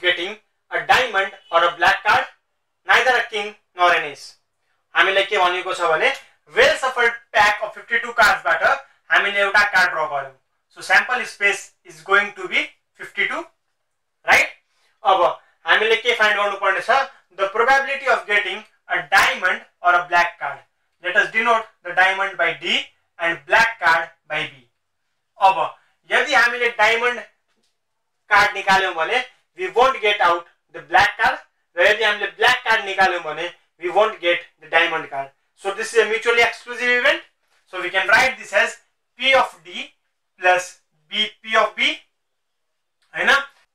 getting a diamond or a black card, neither a king nor an ace. हामीले के भनेको छ भने well shuffled pack of 52 cards बाट हामीले एउटा कार्ड ड्रा गर्यौं. So sample space is going to be 52, right? अब हामीले के फाइन्ड गर्नु पर्ने छ? The probability of getting a diamond or a black card. Let us denote the diamond by D and black card by B. अब यदि हामीले diamond card निकाल्यौं भने we won't get out the black card, र यदि हामीले black card निकाल्यौं भने we won't get the diamond card. So this is a mutually exclusive event. So we can write this as P of D plus P of B, हैन?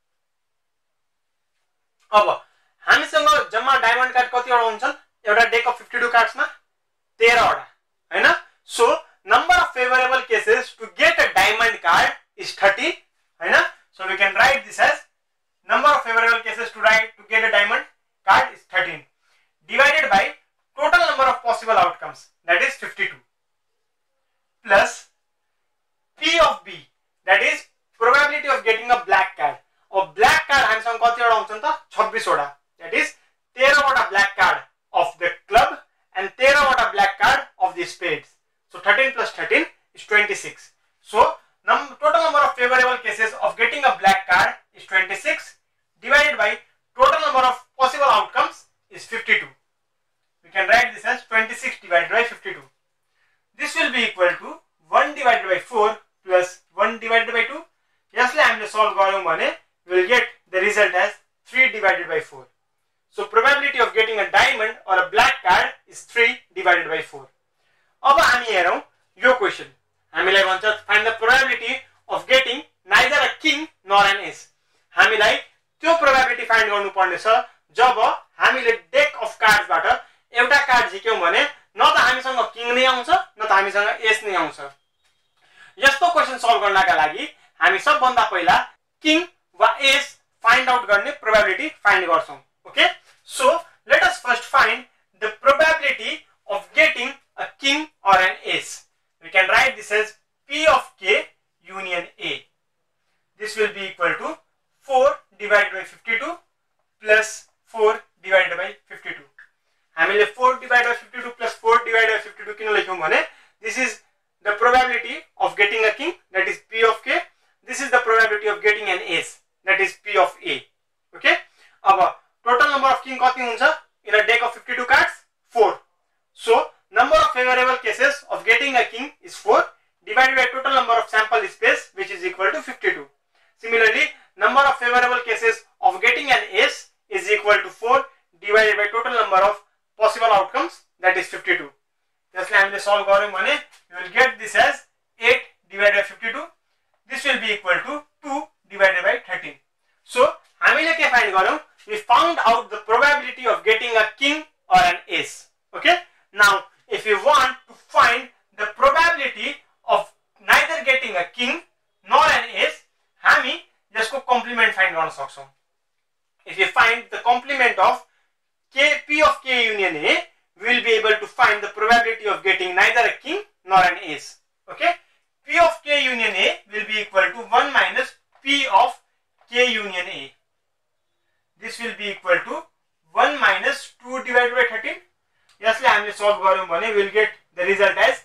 अब हामीसँग जम्मा diamond card कतिवटा हुन्छन्? एउटा deck of 52 cards मा 13 वटा, हैन? So number of favorable cases to get a diamond card is 30, Hahn? So we can write this as number of favorable cases to get a diamond card is 13 divided by total number of possible outcomes, that is 52, plus P of B, that is probability of getting a black card. और black card हामीसँग कतिवटा हुन्छन् त? 26 वटा, that is 13 वटा black card of the club and 13 वटा black card of the spades. So 13 plus 13 is 26. So total number of favorable cases of getting a black card is 26 divided by total number of possible outcomes is 52. We can write this as 26 divided by 52. This will be equal to 1 divided by 4 plus 1 divided by 2. यसले हामीले solve गर्यौं भने we will get the result as 3 divided by 4. So probability of getting a diamond or a black card is 3 divided by 4. अब हामी हेरौं यो question. हामीलाई भन्छ find the probability of getting neither a king nor an ace. हामीलाई त्यो probability find गर्नु पर्ने छ जब हामीले deck of cards बाट एउटा कार्ड झिक्यौं भने न त हामीसँग किङ नै आउँछ न त हामीसँग एस नै आउँछ. यस्तो क्वेशन सल्भ गर्नका लागि हामी सबभन्दा पहिला किङ वा एस फाइन्ड आउट गर्ने प्रोबेबिलिटी फाइन्ड गर्छौं. Okay, so let us first find the probability of getting a king or an ace. We can write this as P of K union A. This will be equal to 4 divided by 52 plus 4 divided by 52. हामीले 4 divided by 52 plus 4 divided by 52 किन लेख्यौं भने this is the probability of getting a king, that is P of K. This is the probability of getting an ace, that is P of A. Okay, अब total number of king कति हुन्छ in a deck of 52 cards? 4. So number of favorable cases of getting a king is 4 divided by total number of sample space, which is equal to 52. Similarly, number of favorable cases of getting an ace is equal to 4 divided by total number of possible outcomes, that is 52. यसले हामीले solve गर्यौं भने you will get this as 8 divided by 52. This will be equal to 2 divided by 13. So हामीले के find गर्यौं? We found out the probability of getting a king or an ace. Okay, now if you want to find the probability of neither getting a king nor an ace, हामी यसको complement find गर्न सक्छौं. If you find the complement of P of K union A, we will be able to find the probability of getting neither a king nor an ace. Okay, P of K union A will be equal to 1 minus P of K union A. This will be equal to 1 minus 2 divided by 13. यसले हामीले solve गर्यौं भने we will get the result as